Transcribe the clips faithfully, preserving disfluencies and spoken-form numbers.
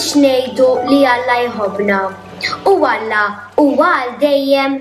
biex ngħidu li Alla jħobbna. U Alla huwa għal dejjem.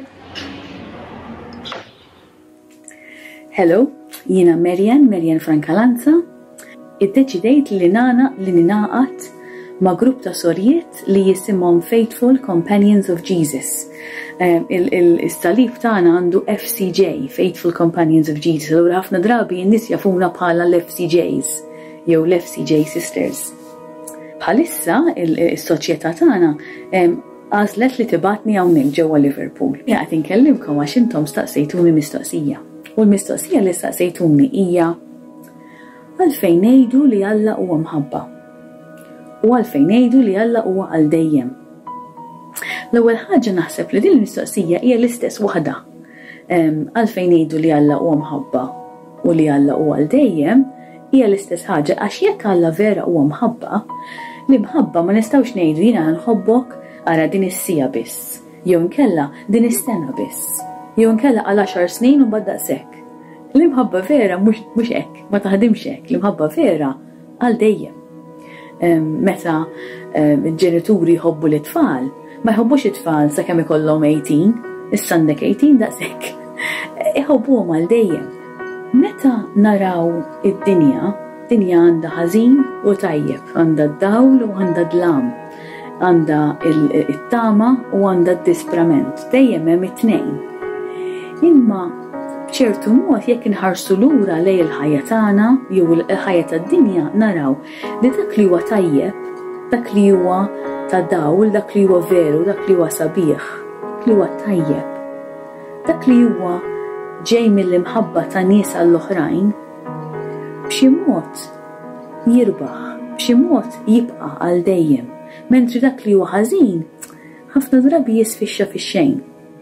Hello, jiena Marian, Marian Francalanza. Iddeċidejt li nana li ninaqat ma' grupp ta' sorjiet li jisimhom Faithful Companions of Jesus. Il-istalib tagħna għandu F C J, Faithful Companions of Jesus. Allura ħafna drabi n-nies jafuna bħala l-F C Js jew l-F C J Sisters. Bħalissa is-soċjetà tagħna għażlet li tibatni hawnhekk ġewwa Liverpool. Qed inkellimkom għax intom staqsejtuni mistoqsija. U l-mistoqsija li staqsejtuni hija għalfejn ngħidu li Alla huwa mħabba. U għalfejn ngħidu li Alla huwa għal dejjem. L-ewwel ħaġa naħseb li din il-mistoqsija hija l-istess waħda. Għalfejn ngħidu li Alla huwa mħabba u li Alla huwa għal dejjem hija l-istess ħaġa għax jekk Alla vera huwa mħabba, li mħabba ma nistgħux ngħidu jiena nħobbok ara din is-sija biss, jew inkella din is-sena biss, jew inkella għal għaxar snin u bad daqshekk. L-imħabba vera mhux hekk, ma taħdimx hekk, l-imħabba vera għal dejjem. Meta ġenituri jħobbu l-tfal, ma jħobbux it-tfal sakemm ikollhom eighteen, issa għandek eighteen daqshekk. Iħobbuhom għal dejjem. Meta naraw id-dinja, dinja għandha ħażin u tajjeb, għandha d-dawl u għandha d-lam, għandha it-tama u għandha d-disprament, dejjem hemm it-tnejn. Imma b'ċertu mod jekk inħarsu lura lejn il-ħajja tagħna jew il-ħajja tad-dinja naraw li dak li huwa tajjeb, dak li huwa ta' dawl, dak li huwa veru, dak li huwa sabiħ, dak li huwa tajjeb, dak li huwa ġej mill-imħabba ta' nies għall-oħrajn, b'xi mod jirbaħ, b'xi mod jibqa' għal dejjem, mentri dak li huwa ħażin ħafna drabi jisfixxa fix-xejn.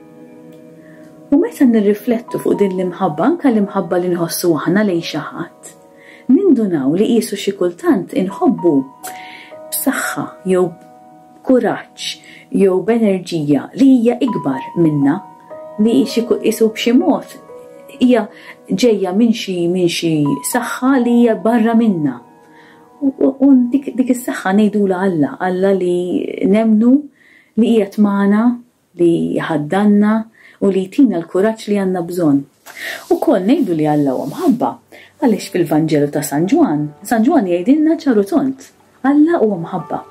U meta nirriflettu fuq din l-imħabba, anke l-imħabba li nħossu aħna lejn xi ħadd, nindunaw li qisu xi kultant inħobbu b'saħħa jew kuraġġ jew b'enerġija li hija ikbar minna, li qisu b'xi mod hija ġejja minn xi minn xi saħħa li hija barra minna. U dik is-saħħa ngħidula Alla, Alla li nemnu li qiegħed magħna, li jħaddanna u li jtina l-kuraġġ li għandna bżonn. Ukoll ngħidu li Alla huwa mħabba għaliex fil-Vanġelu ta' San Ġwan, San Ġwan jgħidilna ċaru tont, Alla huwa mħabba.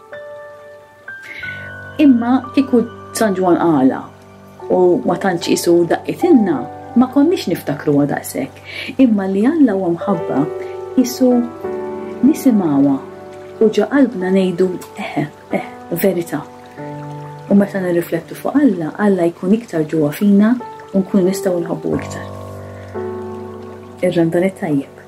Imma kieku San Ġwan qala u ma tantx qisu daqqitilna, ma konniex niftakruha daqshekk. Imma li Alla huwa mħabba qisu nisimgħuha u ġa qalbna ngħidu eħe, eh, verità. U meta nirriflettu fuq Alla, Alla jkun iktar ġewwa fina u nkunu nistgħu nħobbu iktar. Ir-randan it-tajjeb.